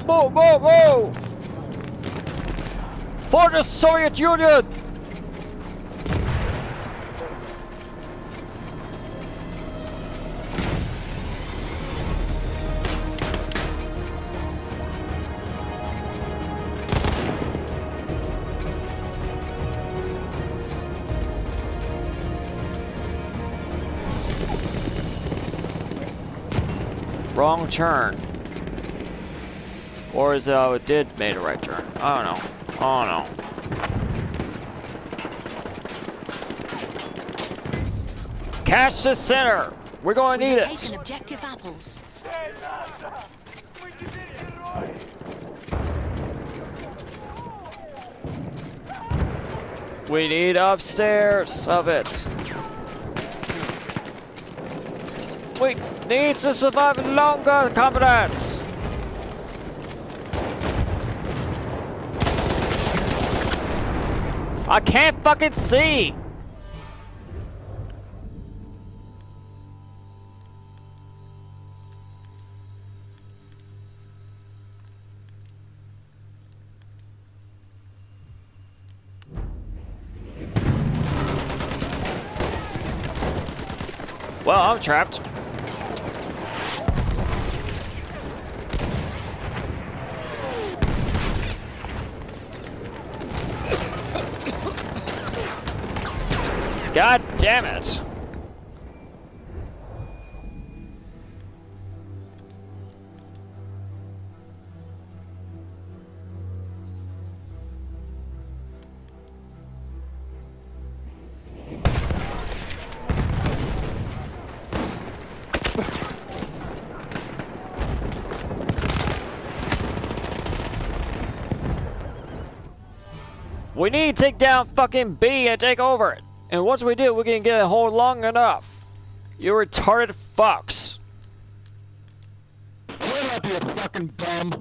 move, move, move! For the Soviet Union! Wrong turn. Or is it, it did make a right turn? I don't know. Oh no. Catch the center! We're going to need it! Taken objective apples. We need upstairs of it. We need to survive longer, comrades! I can't fucking see! Well, I'm trapped. God damn it. We need to take down fucking B and take over it. And once we do, we can get a hold long enough. You retarded fucks. Shut up, you fucking bum.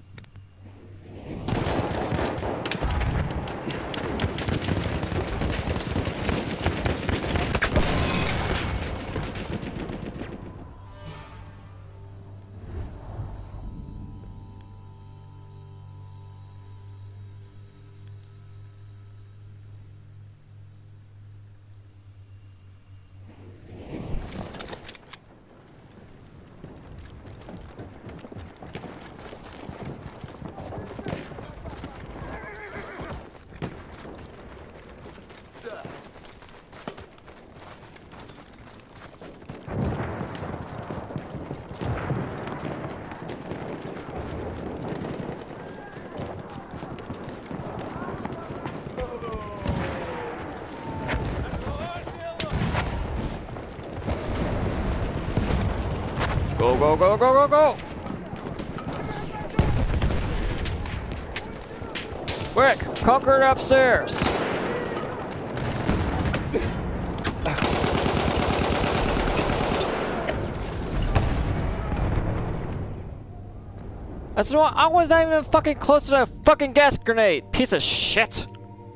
Go, go, go, go, go, go! Quick, conquer it upstairs! That's what I was not even fucking close to that fucking gas grenade, piece of shit!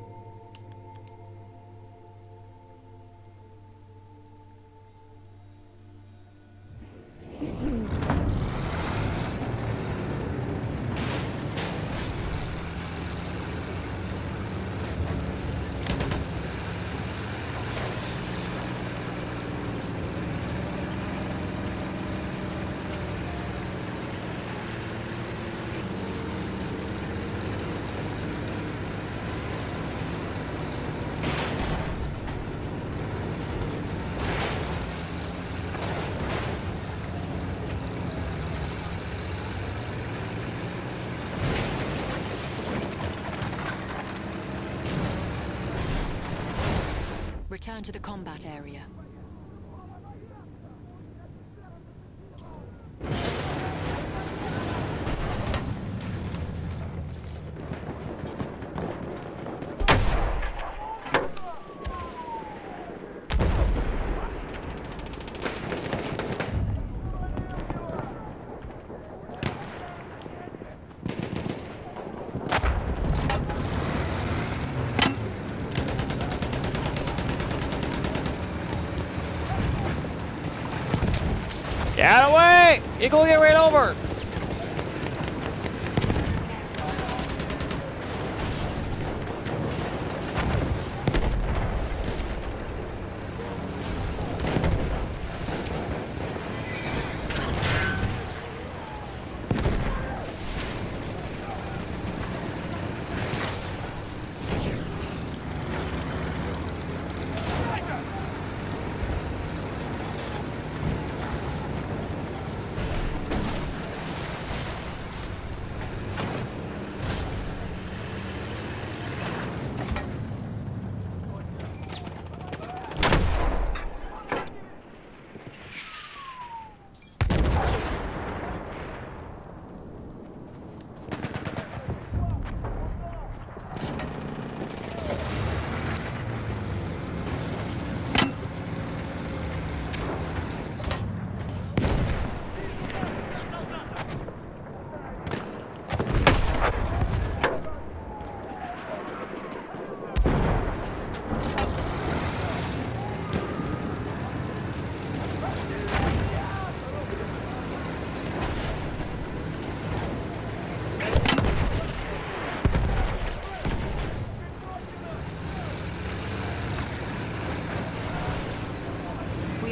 Return to the combat area. Get out of the way! Eagle, get right over!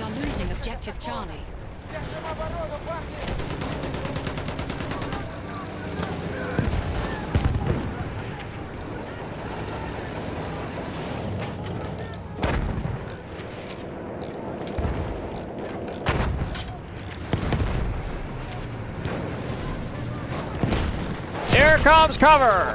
are losing objective Charlie. Here comes cover!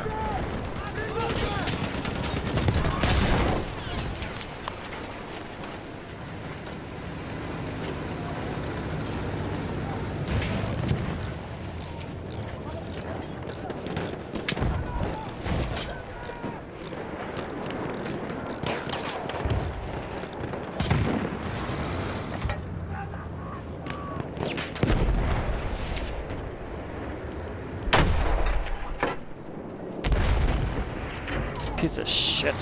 Piece of shit.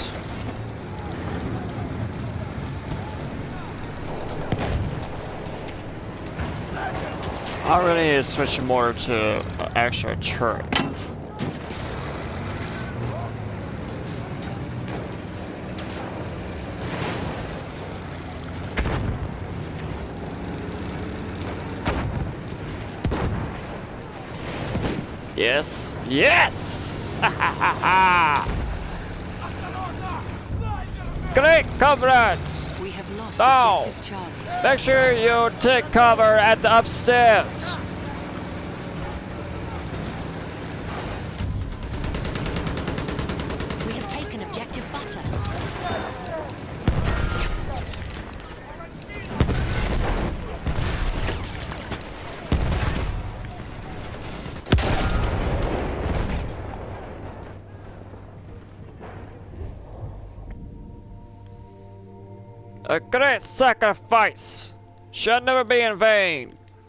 I really need to switch more to actual turret. Yes. Yes! Ha ha ha ha! Great, comrades! We have lost Now, objective Charlie. make sure you take cover at the upstairs. We have taken objective Butter. A great sacrifice shall never be in vain.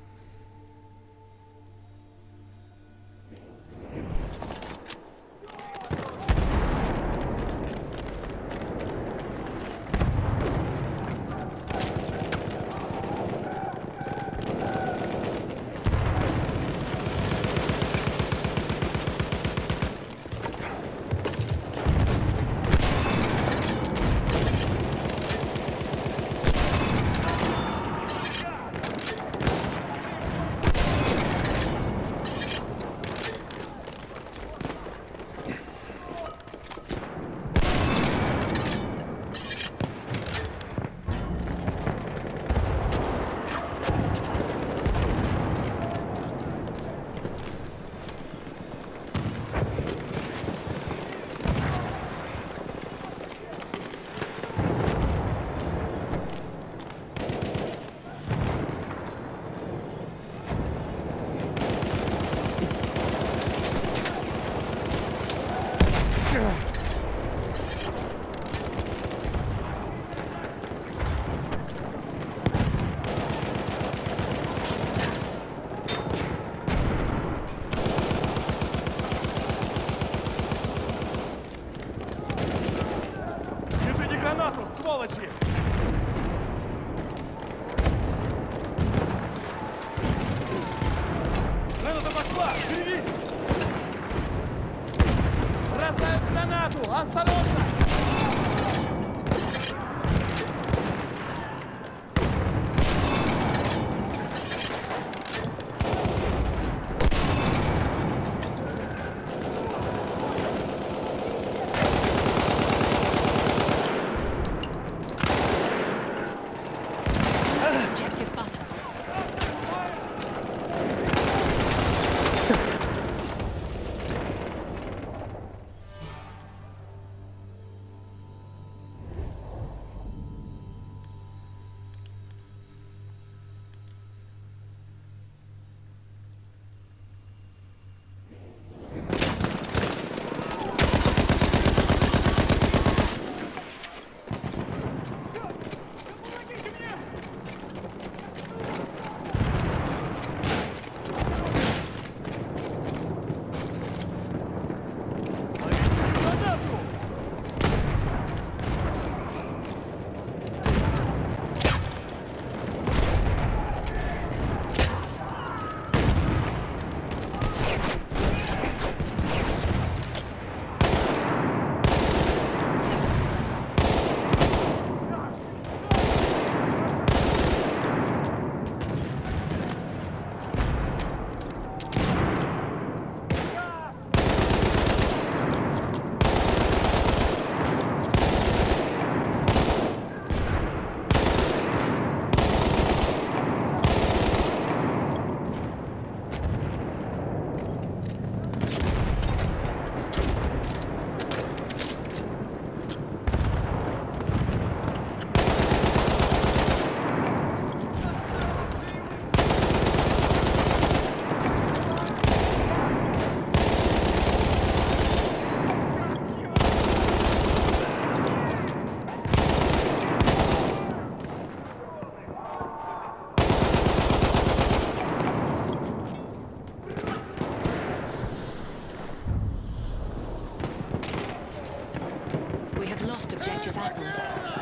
сволочи! Граната пошла! Берегись! Бросают гранату! Осторожно! lost objective apples.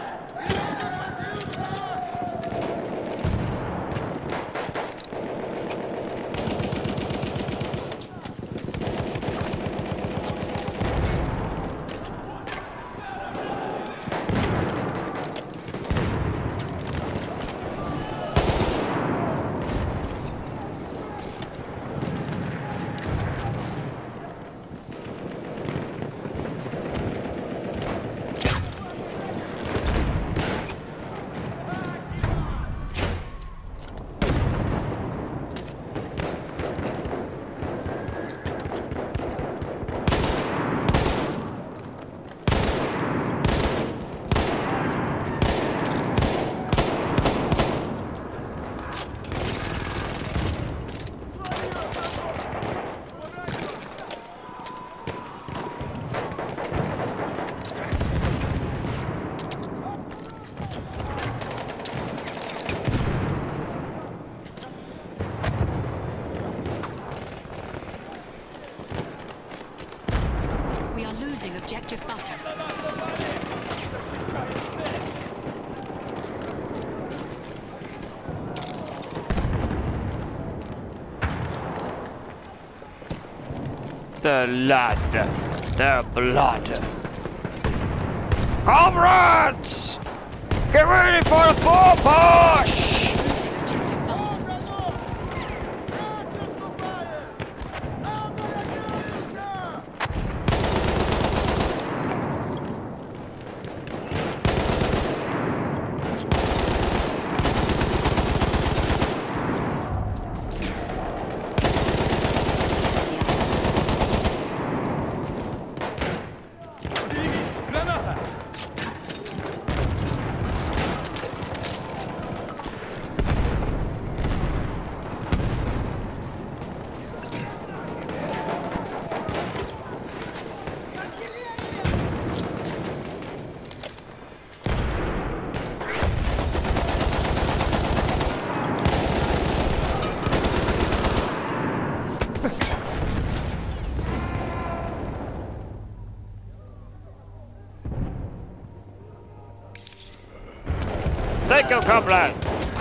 Objective butter. The blood. Comrades! Get ready for the full push! Thank you, comrade!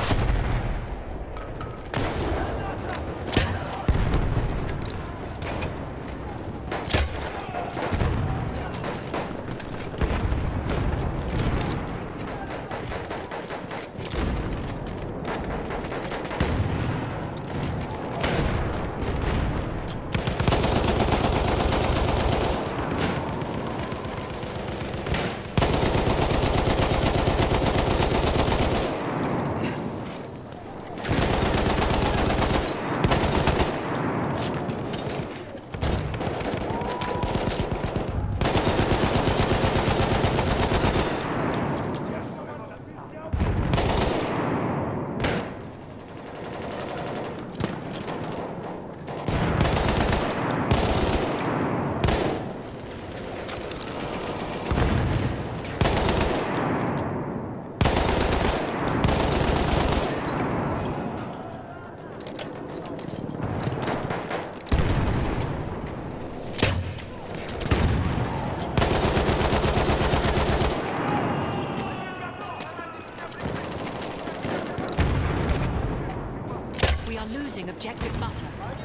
Losing objective butter.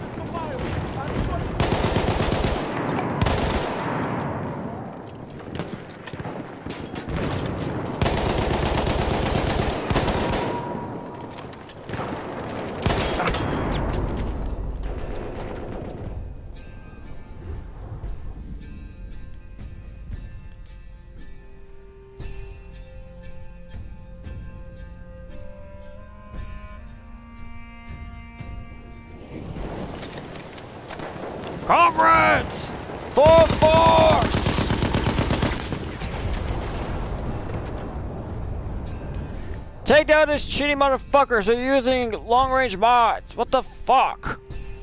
Comrades! Full force! Take down these cheating motherfuckers who are using long-range mods. What the fuck?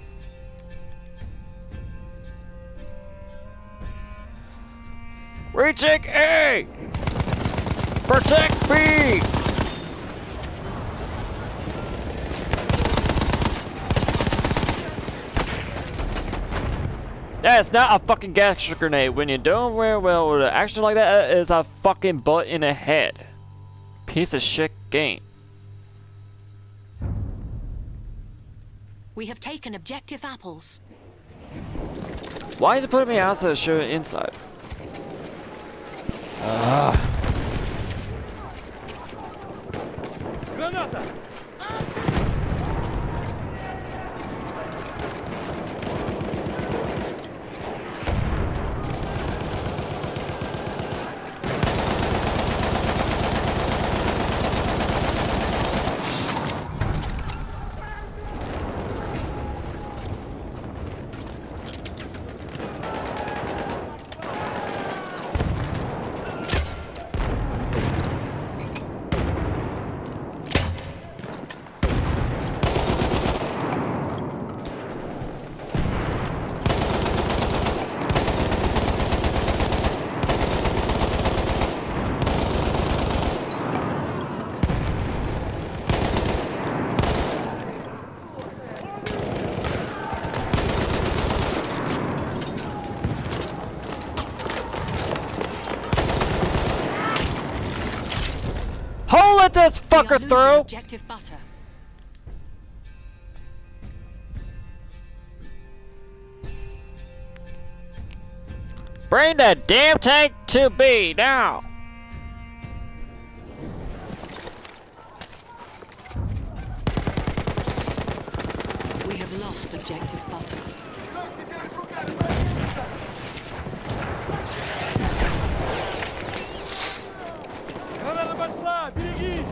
Retake A! Protect B! That's not a fucking gas grenade. When you're doing very well with an action like that, it is a fucking bullet in the head. Piece of shit game. We have taken objective apples. Why is it putting me outside of shooting inside? Граната! Let this We are fucker losing through! objective butter. Bring that damn tank to B now! We have lost objective butter. Граната пошла! Берегись!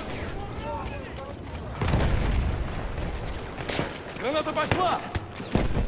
Граната пошла!